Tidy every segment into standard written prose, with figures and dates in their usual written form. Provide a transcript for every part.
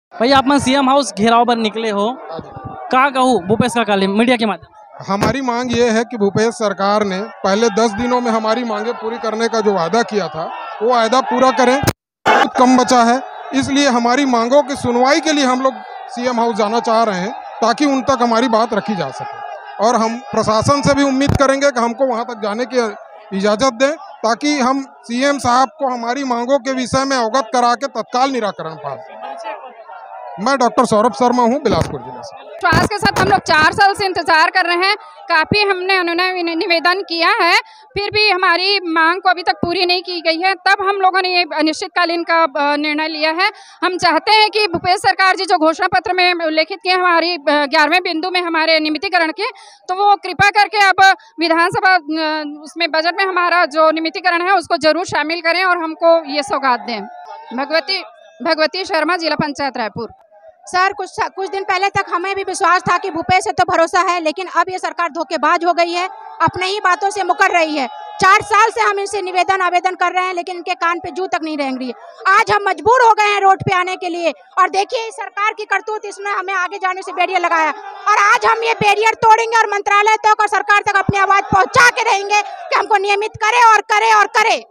भाई आप CM house घेराव पर निकले हो, का कहूँ भूपेश का काले मीडिया के माध्यम। हमारी मांग ये है कि भूपेश सरकार ने पहले 10 दिनों में हमारी मांगे पूरी करने का जो वादा किया था वो वादा पूरा करें। बहुत कम बचा है, इसलिए हमारी मांगों की सुनवाई के लिए हम लोग सीएम हाउस जाना चाह रहे हैं ताकि उन तक हमारी बात रखी जा सके। और हम प्रशासन से भी उम्मीद करेंगे कि हमको वहां तक जाने की इजाज़त दें ताकि हम सीएम साहब को हमारी मांगों के विषय में अवगत करा के तत्काल निराकरण पाएं। मैं डॉक्टर सौरभ शर्मा हूं, बिलासपुर जिले से। विश्वास के साथ हम लोग 4 साल से इंतजार कर रहे हैं। काफ़ी हमने अनुनय निवेदन किया है, फिर भी हमारी मांग को अभी तक पूरी नहीं की गई है। तब हम लोगों ने ये अनिश्चितकालीन का निर्णय लिया है। हम चाहते हैं कि भूपेश सरकार जी जो घोषणा पत्र में उल्लेखित किए हमारी 11वें बिंदु में हमारे नियमितीकरण के, तो वो कृपा करके अब विधानसभा उसमें बजट में हमारा जो नियमितीकरण है उसको जरूर शामिल करें और हमको ये सौगात दें। भगवती शर्मा, जिला पंचायत रायपुर। सर, कुछ दिन पहले तक हमें भी विश्वास था कि भूपेश से तो भरोसा है, लेकिन अब ये सरकार धोखेबाज हो गई है, अपने ही बातों से मुकर रही है। 4 साल से हम इनसे आवेदन कर रहे हैं, लेकिन इनके कान पे जू तक नहीं रेंग रही है। आज हम मजबूर हो गए हैं रोड पे आने के लिए, और देखिए इस सरकार की करतूत, इसने हमें आगे जाने से बैरियर लगाया, और आज हम ये बैरियर तोड़ेंगे और मंत्रालय तक और सरकार तक अपनी आवाज पहुंचा के रहेंगे कि हमको नियमित करे और करे और करे।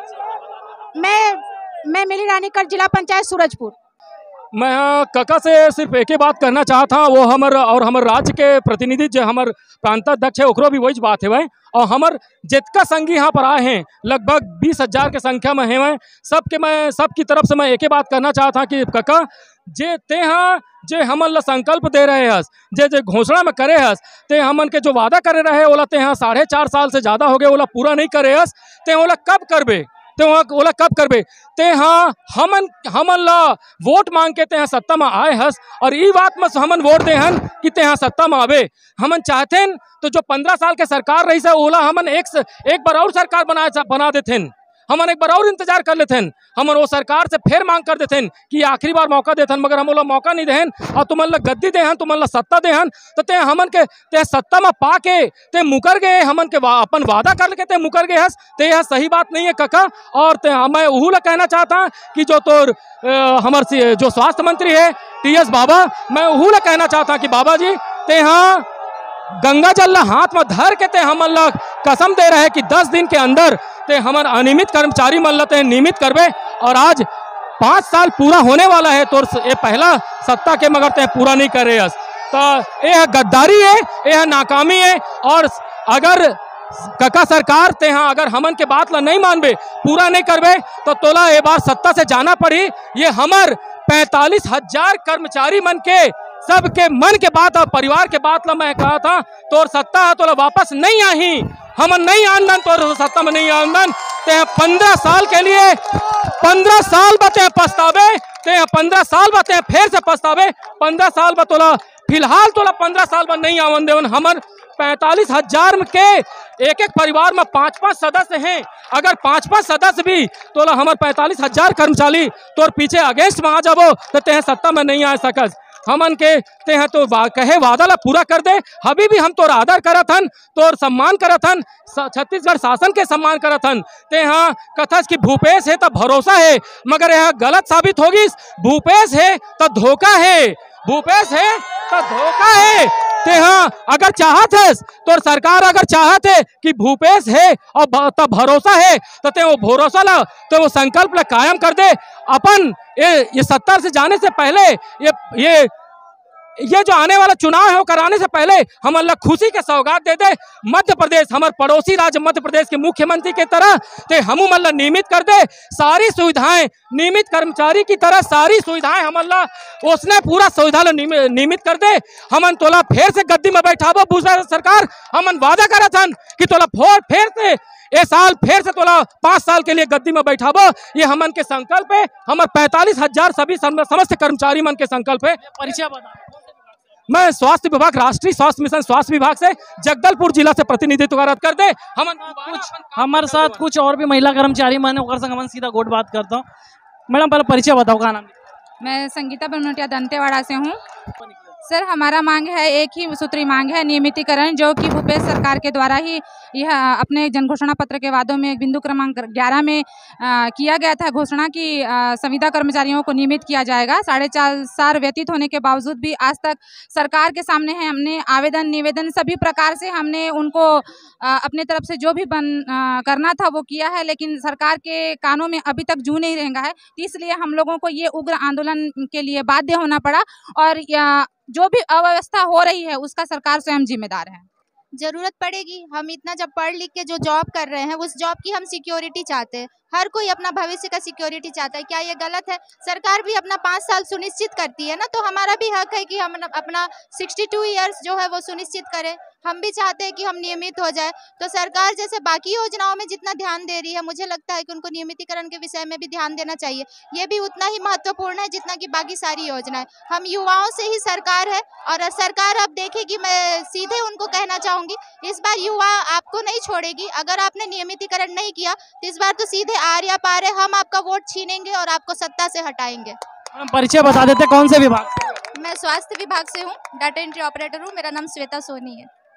मैं मिली रानीकर, जिला पंचायत सूरजपुर। मैं काका से सिर्फ एक ही बात कहना चाहता हूँ, वो हमर राज्य के प्रतिनिधि जो हमर प्रांताध्यक्ष है ओकरो भी वही बात है भाई। और हमर जितना संगी यहाँ पर आए हैं लगभग 20,000 के संख्या में है। सबकी तरफ से मैं एक ही बात कहना चाहता हूँ कि काका जे हमन ला संकल्प दे रहे हस, जे घोषणा में करे हस, ते हमन के जो वादा करे रहे ओला ते 4.5 साल से ज़्यादा हो गए, ओला पूरा नहीं करे हस, ते ओला कब करबे? ओला कब करबे? ते हमन ला वोट मांग के ते सत्ता में आए हस, और ई बात में हमन वोट दे हन कि ते सत्ता में आवे। हमन चाहते हैं तो जो 15 साल के सरकार रही है ओला हमन एक बार और सरकार बना देते। हमन एक बार और इंतजार कर लेते हैं, हमन वो सरकार से फिर मांग कर देते हैं कि आखिरी बार मौका देते हैं, मगर हम लोग मौका नहीं देहन और तुमन ला गद्दी देहन, तुमन ला सत्ता देहन, तो ते हमन के ते सत्ता में पाके ते मुकर गए, हमन के अपन वादा कर के ते मुकर गए हस। ते यह सही बात नहीं है काका। और मैं वह ला कहना चाहता कि जो हमारे जो स्वास्थ्य मंत्री है TS बाबा, मैं वह ला कहना चाहता कि बाबा जी ते गंगा जल हाथ में धर के ते हमन ला कसम दे रहे कि 10 दिन के अंदर ते हमर अनियमित कर्मचारी मन ला नियमित करबे। और आज 5 साल पूरा होने वाला है, तो ये पहला सत्ता के मगर ते पूरा नहीं कर रहे हस, तो यह गद्दारी है, यह नाकामी है। और अगर काका सरकार ते अगर हमन के बात ला नहीं मानबे, पूरा नहीं करबे, तो तोला ये बार सत्ता से जाना पड़ी। ये हमर 45,000 कर्मचारी मन के सबके मन के बात और परिवार के बात ला मैं कहा था, तो सत्ता तो वापस नहीं आई, हमन नहीं आंदन, तो सत्ता में नहीं आंदन। ते 15 साल के लिए 15 साल बते पछतावे, ते 15 साल बते फिर से पछतावे। 15 साल बतोला फिलहाल तोला 15 साल बाद नहीं आवन देवन। हमर 45,000 के एक परिवार में 5-5 सदस्य हैं, अगर 5-5 सदस्य भी तोला हमर 45,000 कर्मचारी तोर पीछे अगेंस्ट में आ जाबो, तो ते सत्ता में नहीं आ सकस। हमन के ते तो कहे वादा ला पूरा कर दे। अभी भी हम तोर आदर करत हन, तोर सम्मान करत हन, छत्तीसगढ़ शासन के सम्मान करत हन। ते कथस कि भूपेश है तो भरोसा है, मगर यह गलत साबित होगी। भूपेश है तो धोखा है, भूपेश है तो धोखा है। ते अगर चाहत है तो सरकार अगर चाहत है कि भूपेश है और तब भरोसा है, तो ते वो भरोसा ला, तो वो संकल्प ला कायम कर दे। अपन ये सत्ता से जाने से पहले ये जो आने वाला चुनाव है वो कराने से पहले हम अल्लाह खुशी के सौगात दे दे। मध्य प्रदेश, हमारे पड़ोसी राज्य मध्य प्रदेश के मुख्यमंत्री की तरह ते हम अल्लाह नियमित कर दे। सारी सुविधाएं नियमित कर्मचारी की तरह सारी सुविधाएं हम अल्लाह उसने पूरा सुविधा नियमित कर दे। हमन तोला फिर से गद्दी में बैठाबो भूपेश सरकार। हमन वादा करत हन कि तोला फिर से ये साल फिर से तोला 5 साल के लिए गद्दी में बैठाबो। ये हमन के संकल्प है, हमारे 45,000 सभी समस्त कर्मचारी मन के संकल्प है। परिचय बता। मैं स्वास्थ्य विभाग, राष्ट्रीय स्वास्थ्य मिशन स्वास्थ्य विभाग से जगदलपुर जिला से प्रतिनिधित्व कर दे। हमारे साथ कुछ और भी महिला कर्मचारी मैंने हम सीधा गोट बात करता हूँ। मैडम पहले परिचय बताओ, का नाम? मैं संगीता बनोटिया दंतेवाड़ा से हूँ। सर हमारा मांग है, एक ही सूत्री मांग है, नियमितीकरण, जो कि भूपेश सरकार के द्वारा ही यह अपने जनघोषणा पत्र के वादों में बिंदु क्रमांक 11 में किया गया था घोषणा की संविदा कर्मचारियों को नियमित किया जाएगा। 4.5 साल व्यतीत होने के बावजूद भी आज तक सरकार के सामने है, हमने आवेदन निवेदन सभी प्रकार से हमने उनको अपने तरफ से जो भी करना था वो किया है, लेकिन सरकार के कानों में अभी तक जू नहीं रेंगा है। इसलिए हम लोगों को ये उग्र आंदोलन के लिए बाध्य होना पड़ा और जो भी अव्यवस्था हो रही है उसका सरकार स्वयं जिम्मेदार है। जरूरत पड़ेगी, हम इतना जब पढ़ लिख के जो जॉब कर रहे हैं उस जॉब की हम सिक्योरिटी चाहते हैं। हर कोई अपना भविष्य का सिक्योरिटी चाहता है। क्या ये गलत है? सरकार भी अपना 5 साल सुनिश्चित करती है ना, तो हमारा भी हक है कि हम अपना 62 ईयर्स जो है वो सुनिश्चित करें। हम भी चाहते हैं कि हम नियमित हो जाए। तो सरकार जैसे बाकी योजनाओं में जितना ध्यान दे रही है, मुझे लगता है कि उनको नियमितीकरण के विषय में भी ध्यान देना चाहिए। ये भी उतना ही महत्वपूर्ण है जितना कि बाकी सारी योजनाएं। हम युवाओं से ही सरकार है और सरकार अब देखेगी। मैं सीधे उनको कहना चाहूंगी, इस बार युवा आपको नहीं छोड़ेगी। अगर आपने नियमितीकरण नहीं किया तो इस बार तो सीधे आर या पार है, हम आपका वोट छीनेंगे और आपको सत्ता से हटाएंगे। परिचय बता देते, कौन से विभाग से? मैं स्वास्थ्य विभाग से हूँ, डाटा एंट्री ऑपरेटर हूँ। मेरा नाम श्वेता सोनी है।